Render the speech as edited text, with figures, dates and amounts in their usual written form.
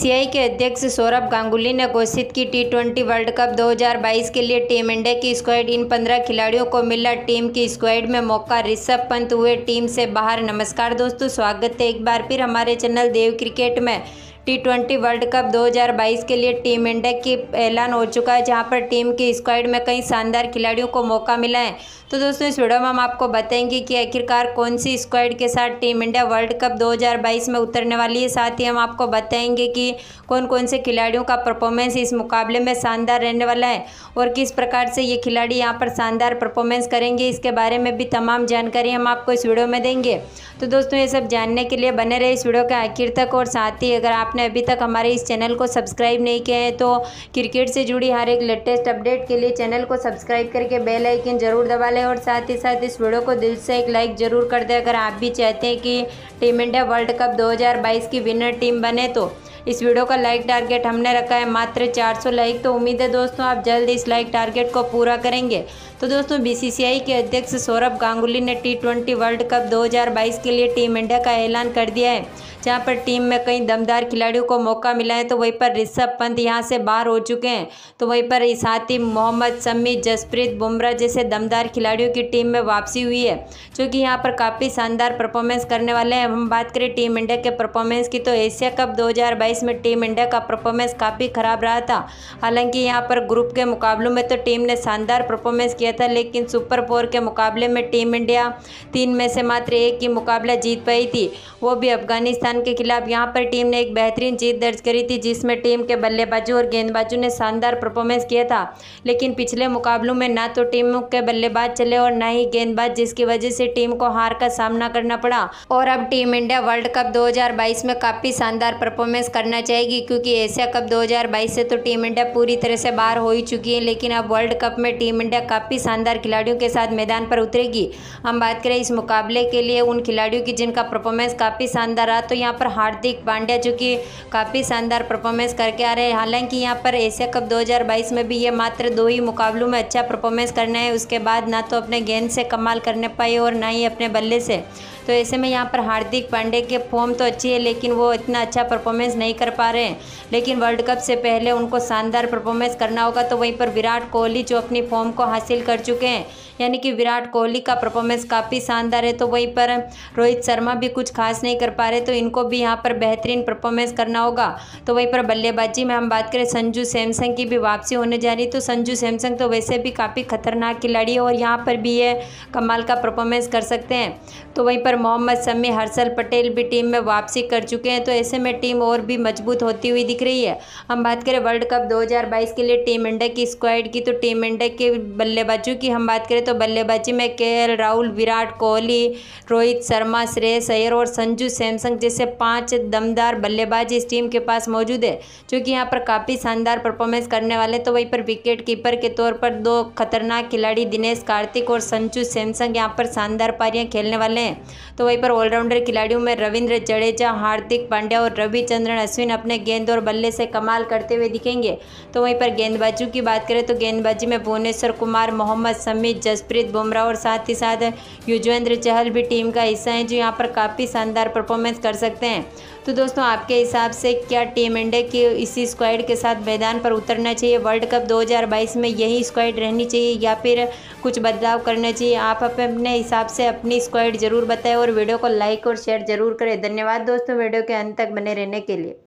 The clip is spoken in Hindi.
बीसीसीआई के अध्यक्ष सौरभ गांगुली ने घोषित की टी20 वर्ल्ड कप 2022 के लिए टीम इंडिया की स्क्वाड। इन 15 खिलाड़ियों को मिला टीम की स्क्वाड में मौका। ऋषभ पंत हुए टीम से बाहर। नमस्कार दोस्तों, स्वागत है एक बार फिर हमारे चैनल देव क्रिकेट में। टी20 वर्ल्ड कप 2022 के लिए टीम इंडिया की ऐलान हो चुका है, जहां पर टीम की स्क्वाड में कई शानदार खिलाड़ियों को मौका मिला है। तो दोस्तों, इस वीडियो में हम आपको बताएंगे कि आखिरकार कौन सी स्क्वाड के साथ टीम इंडिया वर्ल्ड कप 2022 में उतरने वाली है। साथ ही हम आपको बताएंगे कि कौन कौन से खिलाड़ियों का परफॉर्मेंस इस मुकाबले में शानदार रहने वाला है और किस प्रकार से ये खिलाड़ी यहाँ पर शानदार परफॉर्मेंस करेंगे। इसके बारे में भी तमाम जानकारी हम आपको इस वीडियो में देंगे। तो दोस्तों, ये सब जानने के लिए बने रहे इस वीडियो के आखिर तक। और साथ ही अगर आपने अभी तक हमारे इस चैनल को सब्सक्राइब नहीं किया है तो क्रिकेट से जुड़ी हर एक लेटेस्ट अपडेट के लिए चैनल को सब्सक्राइब करके बेल आइकन जरूर दबा लें। और साथ ही साथ इस वीडियो को दिल से एक लाइक जरूर कर दें अगर आप भी चाहते हैं कि टीम इंडिया वर्ल्ड कप 2022 की विनर टीम बने। तो इस वीडियो का लाइक टारगेट हमने रखा है मात्र 400 लाइक। तो उम्मीद है दोस्तों आप जल्द इस लाइक टारगेट को पूरा करेंगे। तो दोस्तों, बीसीसीआई के अध्यक्ष सौरभ गांगुली ने टी20 वर्ल्ड कप 2022 के लिए टीम इंडिया का ऐलान कर दिया है, जहां पर टीम में कई दमदार खिलाड़ियों को मौका मिला है। तो वहीं पर ऋषभ पंत यहां से बाहर हो चुके हैं। तो वहीं पर साथ ही मोहम्मद शमी, जसप्रीत बुमराह जैसे दमदार खिलाड़ियों की टीम में वापसी हुई है, जो कि यहां पर काफ़ी शानदार परफॉर्मेंस करने वाले हैं। हम बात करें टीम इंडिया के परफॉर्मेंस की, तो एशिया कप 2022 में टीम इंडिया का परफॉर्मेंस काफ़ी खराब रहा था। हालांकि यहाँ पर ग्रुप के मुकाबलों में तो टीम ने शानदार परफॉर्मेंस किया था, लेकिन सुपर 4 के मुकाबले में टीम इंडिया 3 में से मात्र एक ही मुकाबला जीत पाई थी, वो भी अफगानिस्तान के खिलाफ। यहाँ पर टीम ने एक बेहतरीन जीत दर्ज करी थी, जिसमें टीम के बल्लेबाजों और गेंदबाजों ने शानदार परफॉर्मेंस किया था। लेकिन पिछले मुकाबलों में ना तो टीम के बल्लेबाज चले और ना ही गेंदबाज, जिसकी वजह से टीम को हार का सामना करना पड़ा। और अब टीम इंडिया वर्ल्ड कप 2022 में काफ़ी शानदार परफॉर्मेंस करना चाहेगी, क्योंकि एशिया कप 2022 से तो टीम इंडिया पूरी तरह से बाहर हो ही चुकी है। लेकिन अब वर्ल्ड कप में टीम इंडिया काफ़ी शानदार खिलाड़ियों के साथ मैदान पर उतरेगी। हम बात करें इस मुकाबले के लिए उन खिलाड़ियों की जिनका परफॉर्मेंस काफ़ी शानदार रहा, तो यहाँ पर हार्दिक पांड्या जो कि काफ़ी शानदार परफॉर्मेंस करके आ रहे हैं। हालांकि यहाँ पर एशिया कप 2022 में भी ये मात्र 2 ही मुकाबलों में अच्छा परफॉर्मेंस करना है, उसके बाद ना तो अपने गेंद से कमाल करने पाए और ना ही अपने बल्ले से। तो ऐसे में यहाँ पर हार्दिक पांड्या के फॉर्म तो अच्छी है, लेकिन वो इतना अच्छा परफॉर्मेंस नहीं कर पा रहे हैं। लेकिन वर्ल्ड कप से पहले उनको शानदार परफॉर्मेंस करना होगा। तो वहीं पर विराट कोहली जो अपनी फॉर्म को हासिल कर चुके हैं, यानी कि विराट कोहली का परफॉर्मेंस काफ़ी शानदार है। तो वहीं पर रोहित शर्मा भी कुछ खास नहीं कर पा रहे, तो इनको भी यहाँ पर बेहतरीन परफॉर्मेंस करना होगा। तो वहीं पर बल्लेबाजी में हम बात करें, संजू सैमसन की भी वापसी होने जा रही। तो संजू सैमसन तो वैसे भी काफ़ी खतरनाक खिलाड़ी है और यहाँ पर भी ये कमाल का परफॉर्मेंस कर सकते हैं। तो वहीं पर मोहम्मद शमी, हर्षल पटेल भी टीम में वापसी कर चुके हैं। तो ऐसे में टीम और भी मजबूत होती हुई दिख रही है। हम बात करें वर्ल्ड कप 2022 के लिए टीम इंडिया की स्क्वाड की, तो टीम इंडिया के बल्लेबाजों की हम बात करें तो बल्लेबाजी में केएल राहुल, विराट कोहली, रोहित शर्मा, श्रेयस अय्यर और संजू सैमसन जैसे 5 दमदार बल्लेबाज इस टीम के पास मौजूद है, जो कि यहाँ पर काफ़ी शानदार परफॉर्मेंस करने वाले। तो वहीं पर विकेट कीपर के तौर पर 2 खतरनाक खिलाड़ी दिनेश कार्तिक और संजू सैमसन यहाँ पर शानदार पारियां खेलने वाले हैं। तो वहीं पर ऑलराउंडर खिलाड़ियों में रविंद्र जडेजा, हार्दिक पांड्या और रविचंद्रन अश्विन अपने गेंद और बल्ले से कमाल करते हुए दिखेंगे। तो वहीं पर गेंदबाजों की बात करें तो गेंदबाजी में भुवनेश्वर कुमार, मोहम्मद शमी, जसप्रीत बुमराह और साथ ही साथ युजवेंद्र चहल भी टीम का हिस्सा हैं, जो यहाँ पर काफ़ी शानदार परफॉर्मेंस कर सकते हैं। तो दोस्तों, आपके हिसाब से क्या टीम इंडिया की इसी स्क्वाड के साथ मैदान पर उतरना चाहिए वर्ल्ड कप 2022 में, यही स्क्वाड रहनी चाहिए या फिर कुछ बदलाव करना चाहिए? आप अपने हिसाब से अपनी स्क्वाड जरूर बताएं और वीडियो को लाइक और शेयर जरूर करें। धन्यवाद दोस्तों, वीडियो के अंत तक बने रहने के लिए।